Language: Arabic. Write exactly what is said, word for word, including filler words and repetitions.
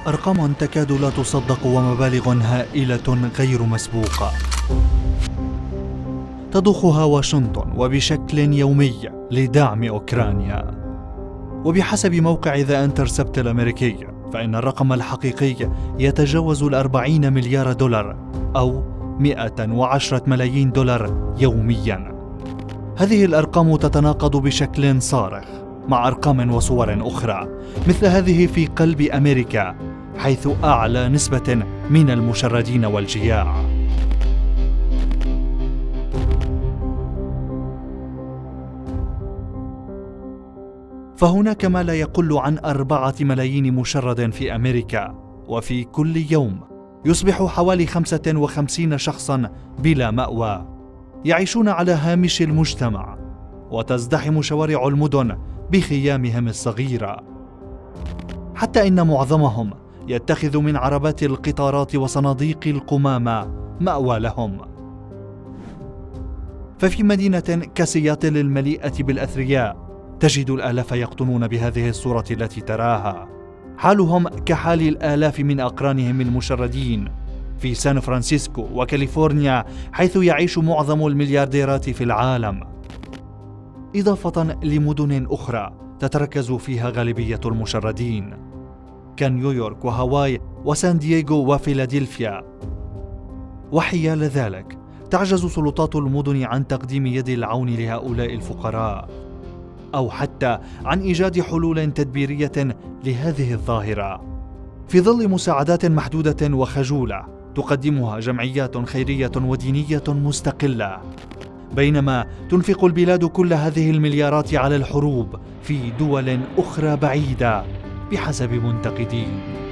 أرقام تكاد لا تصدق ومبالغ هائلة غير مسبوقة تضخها واشنطن وبشكل يومي لدعم أوكرانيا. وبحسب موقع ذا انترسبت الأمريكي فإن الرقم الحقيقي يتجاوز الأربعين مليار دولار أو مئة وعشرة ملايين دولار يومياً. هذه الأرقام تتناقض بشكل صارخ مع أرقام وصور أخرى مثل هذه في قلب أمريكا، حيث أعلى نسبة من المشردين والجياع. فهناك ما لا يقل عن أربعة ملايين مشرد في أمريكا، وفي كل يوم يصبح حوالي خمسة وخمسين شخصاً بلا مأوى يعيشون على هامش المجتمع، وتزدحم شوارع المدن بخيامهم الصغيرة، حتى إن معظمهم يتخذ من عربات القطارات وصناديق القمامة مأوى لهم. ففي مدينة كسياتل المليئة بالأثرياء تجد الآلاف يقطنون بهذه الصورة التي تراها، حالهم كحال الآلاف من أقرانهم المشردين في سان فرانسيسكو وكاليفورنيا، حيث يعيش معظم المليارديرات في العالم، إضافة لمدن أخرى تتركز فيها غالبية المشردين كنيويورك وهاواي وسان دييغو وفيلادلفيا. وحيال ذلك تعجز سلطات المدن عن تقديم يد العون لهؤلاء الفقراء، أو حتى عن إيجاد حلول تدبيرية لهذه الظاهرة، في ظل مساعدات محدودة وخجولة تقدمها جمعيات خيرية ودينية مستقلة، بينما تنفق البلاد كل هذه المليارات على الحروب في دول أخرى بعيدة بحسب منتقدين.